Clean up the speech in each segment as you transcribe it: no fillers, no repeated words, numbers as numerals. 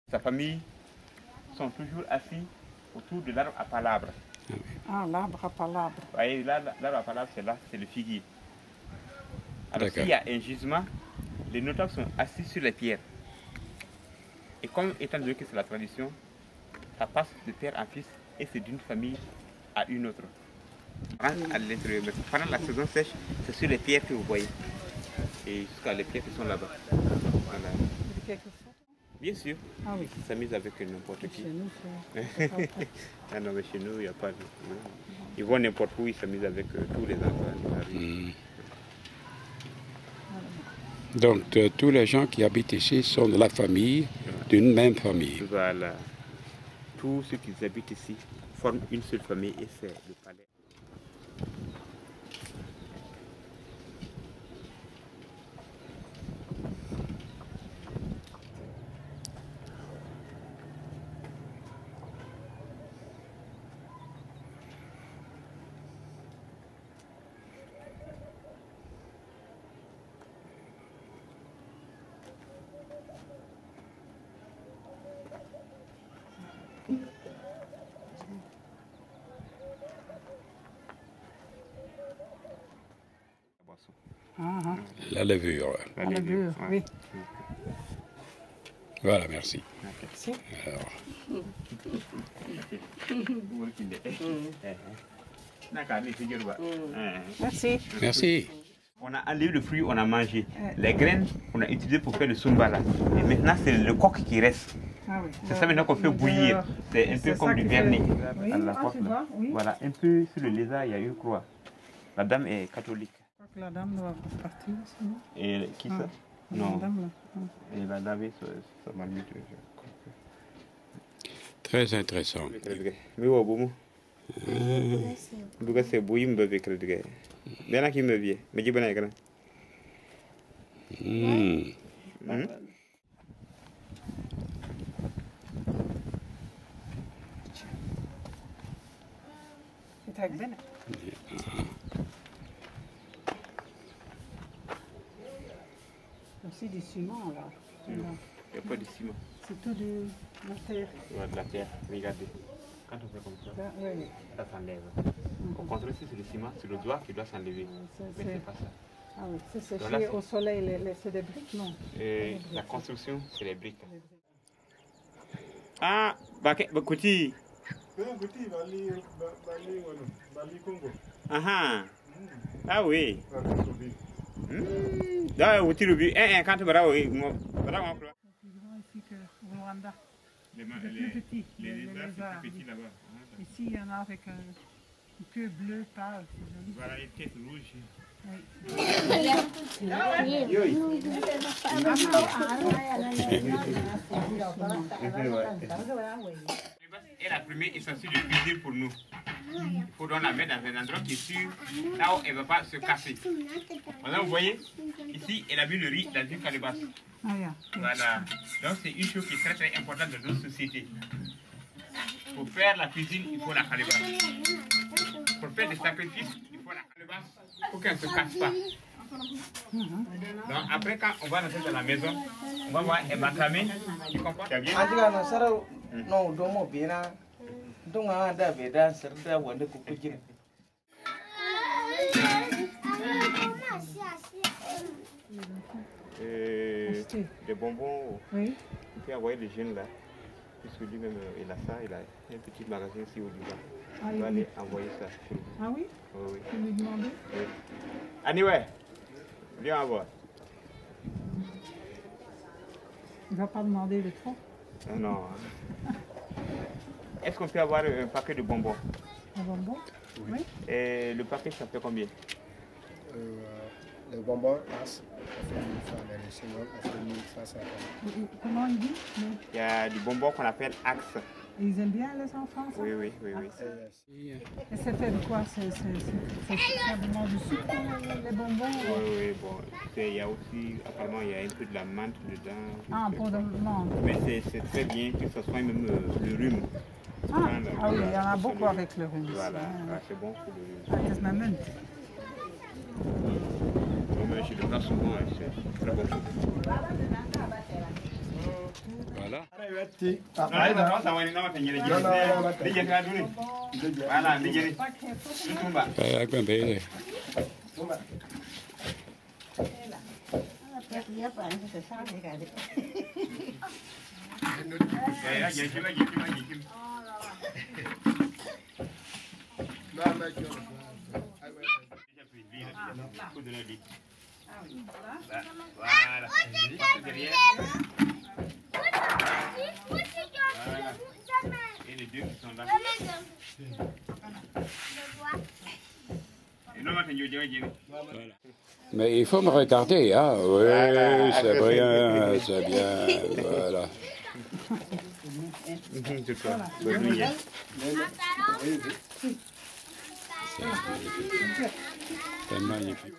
Sa famille sont toujours assis autour de l'arbre à palabre. Ah, l'arbre à palabre. Vous voyez, l'arbre à palabre, c'est le figuier. Alors s'il y a un gisement, les notables sont assis sur les pierres. Et comme étant donné que c'est la tradition, ça passe de père en fils et c'est d'une famille à une autre. À l'intérieur, mais pendant la saison sèche, c'est sur les pierres que vous voyez. Et jusqu'à les pierres qui sont là-bas. Voilà. Bien sûr. Ah oui. Ils s'amusent avec n'importe qui. Chez nous, Ah non, mais chez nous, il n'y a pas de... Ils vont n'importe où, ils s'amusent avec tous les enfants. Donc, tous les gens qui habitent ici sont de la famille, d'une même famille. Voilà. Tous ceux qui habitent ici forment une seule famille et c'est le palais. La levure. La levure, oui. Voilà, merci. Merci. Alors. Merci. Merci. On a enlevé le fruit, on a mangé. Les graines, on a utilisé pour faire le sumbala. Et maintenant, c'est le coq qui reste. Ah oui. C'est ça maintenant qu'on fait bouillir. C'est un peu comme du vernis. Oui, À la porte, tu vois, oui. Voilà, un peu sur le lézard, il y a une croix. La dame est catholique. Je crois que la dame doit partir aussi, non? Et qui ça? Non. La dame, là. Et la dame est sa mamie. Très intéressant. Mais ouais, bon. Bukan saya bui mbak kerja. Dia nak kimi biye. Meji bana ekran. C'est avec Ben. C'est du ciment là. Il n'y a pas de ciment. C'est tout de la terre. Ouais, de la terre. Regardez. Quand on fait comme ça, ça s'enlève. Au contraire, si c'est le ciment, c'est le doigt qui doit s'enlever. Mais c'est pas ça. Ah oui, c'est séché au soleil, c'est des briques, non? La construction, c'est les briques. Ah, Bakuti. Ah oui. Là, où tu le vis, quand tu vas ici que au Rwanda. Les plus petits, les lézards plus petits là-bas. Ici, il y en a avec une queue bleue pâle. Voilà, une tête rouge. Et la première essentielle de cuisine pour nous. Il faut donc la mettre dans un endroit qui est sûr, là où elle ne va pas se casser. Voilà, vous voyez, ici, elle a mis le riz dans une calebasse. Voilà. Donc, c'est une chose qui est très très importante dans notre société. Pour faire la cuisine, il faut la calebasse. Pour faire des sacrifices, il faut la calebasse pour qu'elle ne se casse pas. Donc, après, quand on va rentrer dans la maison, on va voir un macramé qui comporte bien. Non, domo bina donc ada beda serta wanda kukukin. Des bonbons. Oui. Il faut envoyer les jeunes là. Puisque lui-même il a ça, il a un petit magasin ici au Dubaï. Il va aller envoyer ça. Ah oui? Oui. Tu lui demander? Oui. Anyway, viens voir. Il ne va pas demander le trop? Non. Est-ce qu'on peut avoir un paquet de bonbons? Un bonbon? Oui. Et le paquet, ça fait combien? Le bonbon, là, ça fait 1500. Comment il dit? Il y a du bonbon qu'on appelle Axe. Ils aiment bien les enfants, ça? Oui, oui, oui. Et c'est fait de quoi? C'est simplement du sucre, les bonbons? Oui, bon. Il y a aussi, apparemment, il y a un peu de la menthe dedans. Ah, pour de menthe. Mais c'est très bien que ce soit même le rhume. Ah oui, il y en a beaucoup avec le rhume. Voilà, c'est bon pour le rhume. Ah, c'est ma menthe. Je le prends souvent, c'est très bon. Voilà. Et les deux qui sont là. Voilà. Mais il faut me regarder, hein. Oui, c'est bien, c'est bien. Voilà. C'est magnifique.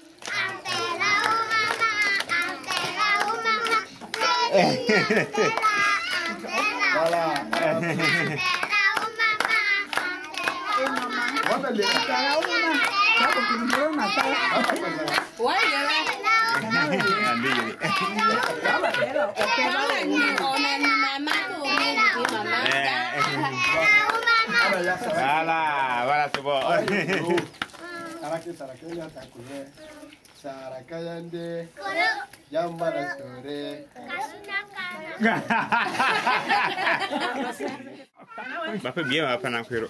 Voilà. Voilà, c'est bon. Ça fait bien, on va prendre un peu.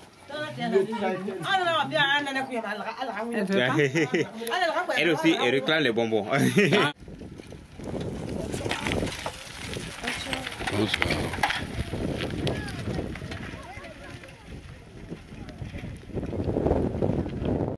Elle aussi, elle réclame les bonbons. Bonsoir.